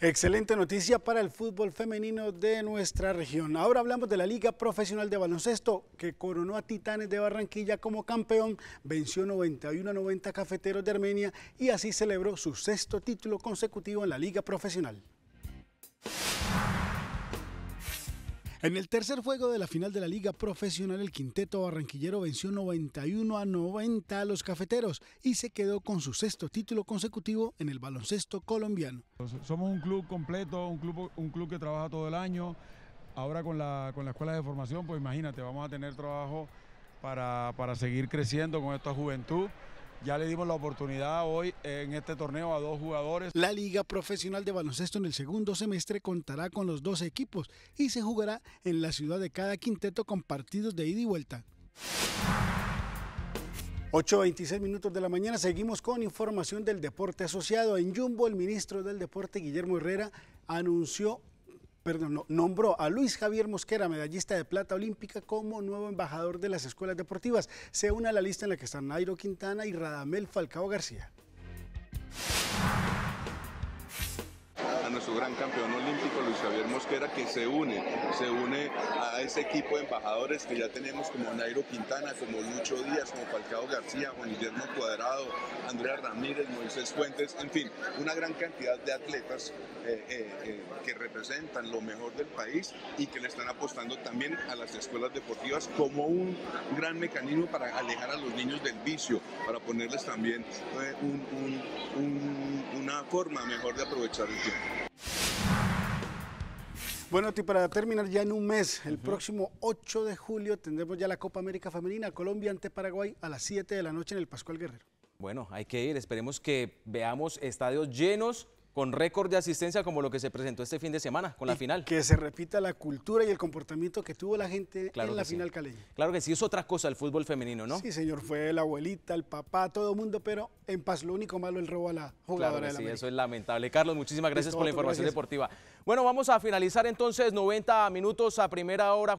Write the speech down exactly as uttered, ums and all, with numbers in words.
Excelente noticia para el fútbol femenino de nuestra región. Ahora hablamos de la Liga Profesional de Baloncesto, que coronó a Titanes de Barranquilla como campeón, venció noventa y uno a noventa Cafeteros de Armenia y así celebró su sexto título consecutivo en la Liga Profesional. En el tercer juego de la final de la Liga Profesional, el quinteto barranquillero venció noventa y uno a noventa a los cafeteros y se quedó con su sexto título consecutivo en el baloncesto colombiano. Somos un club completo, un club, un club que trabaja todo el año. Ahora con la, con la escuela de formación, pues imagínate, vamos a tener trabajo para, para seguir creciendo con esta juventud. Ya le dimos la oportunidad hoy en este torneo a dos jugadores. La Liga Profesional de Baloncesto en el segundo semestre contará con los doce equipos y se jugará en la ciudad de cada quinteto con partidos de ida y vuelta. ocho veintiséis minutos de la mañana, seguimos con información del deporte asociado. En Jumbo, el ministro del Deporte, Guillermo Herrera, anunció Perdón, no, nombró a Luis Javier Mosquera, medallista de plata olímpica, como nuevo embajador de las escuelas deportivas. Se une a la lista en la que están Nairo Quintana y Radamel Falcao García. A nuestro gran campeón olímpico Luis Javier Mosquera, que se une, se une a ese equipo de embajadores que ya tenemos como Nairo Quintana, como Lucho Díaz, como Falcao García, Juan Guillermo Cuadrado, Andrea Ramírez, Moisés Fuentes, en fin, una gran cantidad de atletas eh, eh, eh, que representan lo mejor del país y que le están apostando también a las escuelas deportivas como un gran mecanismo para alejar a los niños del vicio, para ponerles también eh, un, un, un, una forma mejor de aprovechar el tiempo. Bueno, y para terminar ya en un mes, el uh-huh. próximo ocho de julio tendremos ya la Copa América Femenina, Colombia ante Paraguay a las siete de la noche en el Pascual Guerrero. Bueno, hay que ir, esperemos que veamos estadios llenos con récord de asistencia como lo que se presentó este fin de semana con la y final. Que se repita la cultura y el comportamiento que tuvo la gente claro en la sí. final caleña. Claro que sí, es otra cosa el fútbol femenino, ¿no? Sí, señor, fue la abuelita, el papá, todo el mundo, pero en paz, lo único malo el robo a la jugadora claro de la sí, América. Eso es lamentable. Carlos, muchísimas gracias Listo, por la información gracias. deportiva. Bueno, vamos a finalizar entonces noventa minutos a primera hora.